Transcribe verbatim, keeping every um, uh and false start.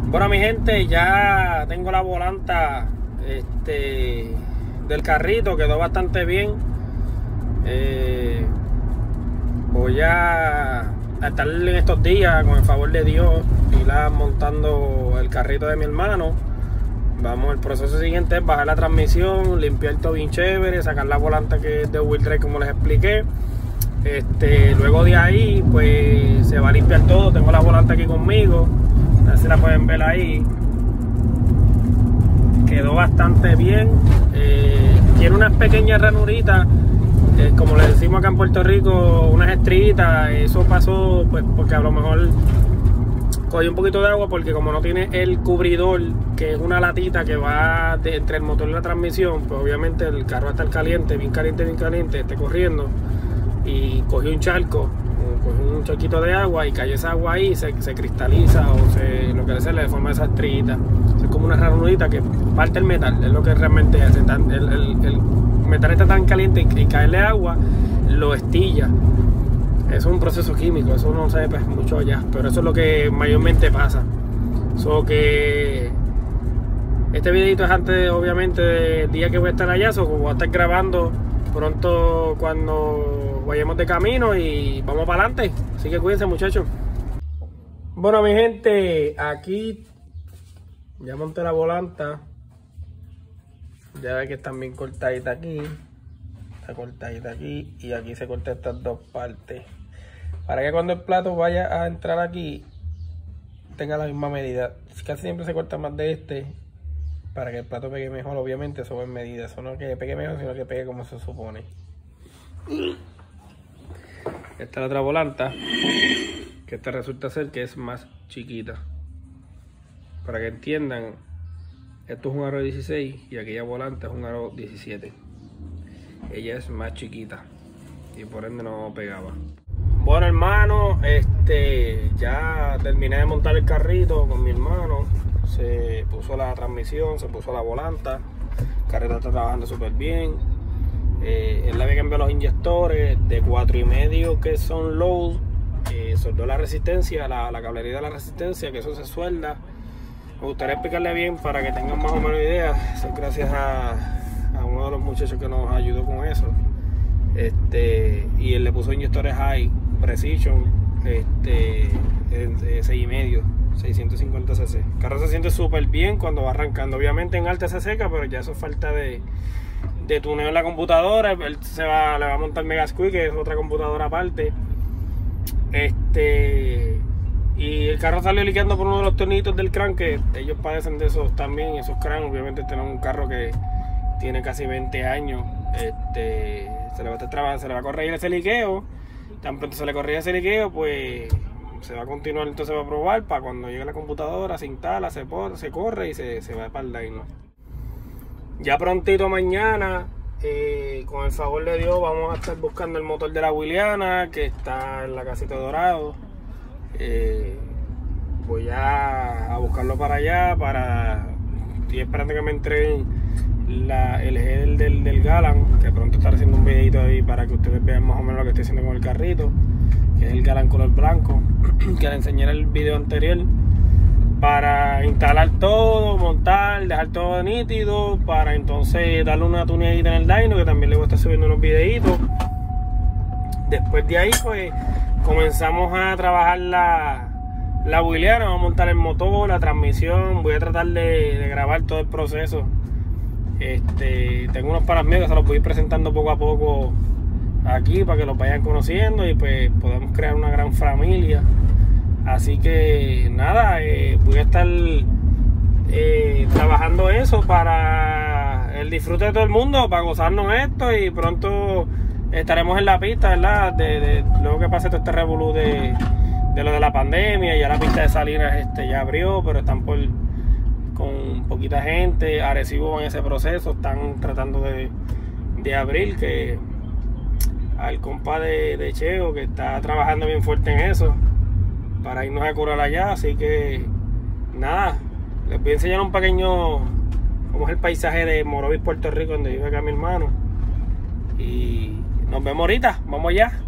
Bueno, mi gente, ya tengo la volanta este, del carrito, quedó bastante bien. Eh, voy a, a estar en estos días, con el favor de Dios, irla montando el carrito de mi hermano. Vamos, el proceso siguiente es bajar la transmisión, limpiar todo bien chévere, sacar la volanta que es de wheel drive como les expliqué. Este, luego de ahí pues se va a limpiar todo. Tengo la volanta aquí conmigo, a ver si la pueden ver ahí. Quedó bastante bien. Eh, tiene unas pequeñas ranuritas, eh, como le decimos acá en Puerto Rico, unas estrellitas. Eso pasó pues porque a lo mejor cogí un poquito de agua, porque como no tiene el cubridor, que es una latita que va de, entre el motor y la transmisión, pues obviamente el carro va a estar caliente, bien caliente, bien caliente, esté corriendo. Y cogí un charco, cogí un charquito de agua y cayó esa agua ahí, se, se cristaliza o se, lo que se le forma esa estrellita. Es como una ranurita que parte el metal, es lo que realmente hace. El, el, el metal está tan caliente y, y caerle agua lo estilla. Eso es un proceso químico, eso no se ve pues, mucho allá, pero eso es lo que mayormente pasa. So que este videito es antes, obviamente, del día que voy a estar allá, so voy a estar grabando pronto cuando vayamos de camino y vamos para adelante. Así que cuídense, muchachos. Bueno, mi gente, aquí ya monté la volanta. Ya ve que están bien cortaditas aquí. Está cortadita aquí y aquí se corta estas dos partes, para que cuando el plato vaya a entrar aquí tenga la misma medida. Casi siempre se corta más de este para que el plato pegue mejor. Obviamente eso es medida, eso no es que pegue mejor, sino que pegue como se supone. Esta es la otra volanta, que esta resulta ser que es más chiquita. Para que entiendan, esto es un aro dieciséis y aquella volanta es un aro diecisiete. Ella es más chiquita y por ende no pegaba. Bueno, hermano, este ya terminé de montar el carrito con mi hermano. Se puso la transmisión, se puso la volanta. El carrito está trabajando súper bien. Eh, él le había cambiado los inyectores de cuatro y medio que son low. Eh, soldó la resistencia, la, la cablería de la resistencia, que eso se suelda. Me gustaría explicarle bien para que tengan más o menos idea. Eso es gracias a, a uno de los muchachos que nos ayudó con eso. Este, y él le puso inyectores High Precision, este, seis y medio, seiscientos cincuenta cc. El carro se siente súper bien cuando va arrancando. Obviamente en alta se seca, pero ya eso es falta de, de tuneo en la computadora. Él se va, le va a montar Megasquick, que es otra computadora aparte. Este, y el carro salió liqueando por uno de los tornillitos del crank, que ellos padecen de esos también, esos crank. Obviamente tenemos un carro que tiene casi veinte años. Este, se le va a estar trabajando, se le va a corregir ese liqueo. Tan pronto se le corrige ese liqueo, pues se va a continuar, entonces va a probar para cuando llegue la computadora, se instala, se, por, se corre y se, se va para el line. Ya prontito mañana, eh, con el favor de Dios, vamos a estar buscando el motor de la Williana, que está en la casita de Dorado. Eh, voy a, a buscarlo para allá, para estoy esperando que me entreguen La, el gel del, del Galan, que pronto estaré haciendo un videito ahí para que ustedes vean más o menos lo que estoy haciendo con el carrito, que es el Galan color blanco, que le enseñé en el video anterior, para instalar todo, montar, dejar todo nítido, para entonces darle una tuneadita en el dyno, que también le voy a estar subiendo unos videitos. Después de ahí pues comenzamos a trabajar la, la Williana, vamos a montar el motor, la transmisión. Voy a tratar de, de grabar todo el proceso. Este, tengo unos panas míos que se los voy a ir presentando poco a poco aquí para que los vayan conociendo y pues podemos crear una gran familia. Así que nada, eh, voy a estar eh, trabajando eso para el disfrute de todo el mundo, para gozarnos esto, y pronto estaremos en la pista, ¿verdad? De, de, luego que pase todo este revolú de, de lo de la pandemia. Ya la pista de Salinas este, ya abrió, pero están por con poquita gente. Arecibo en ese proceso, están tratando de, de abrir, que al compa de, de Cheo, que está trabajando bien fuerte en eso para irnos a curar allá. Así que nada, les voy a enseñar un pequeño cómo es el paisaje de Morovis, Puerto Rico, donde vive acá mi hermano, y nos vemos ahorita. Vamos allá.